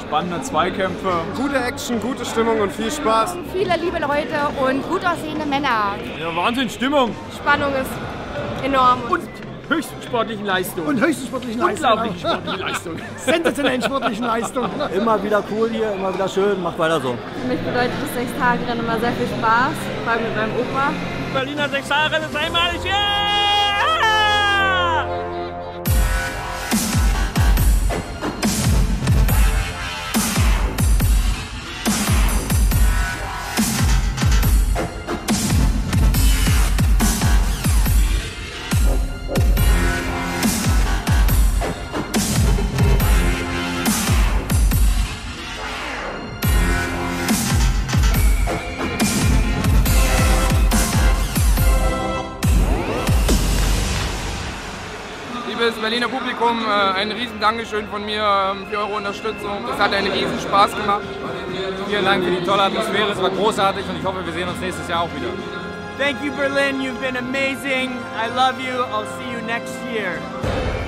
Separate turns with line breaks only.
spannende Zweikämpfe.
Gute Action, gute Stimmung und viel Spaß.
Viele liebe Leute und gut aussehende Männer.
Ja, Wahnsinn, Stimmung.
Spannung ist enorm.
Und höchsten sportlichen Leistungen.
Und höchsten sportlichen Leistungen.
Unglaubliche sportliche Leistungen.
Sensationellen sportlichen Leistungen.
Immer wieder cool hier, immer wieder schön, macht weiter so.
Für mich bedeutet das Sechstagerennen immer sehr viel Spaß, vor allem mit meinem Opa.
Berliner Sechstagerennen ist einmalig. Yeah!
Liebes Berliner Publikum, ein riesen Dankeschön von mir für eure Unterstützung. Das hat einen riesen Spaß gemacht.
Vielen Dank für die tolle Atmosphäre, es war großartig und ich hoffe, wir sehen uns nächstes Jahr auch wieder.
Thank you, Berlin. You've been amazing. I love you. I'll see you next year.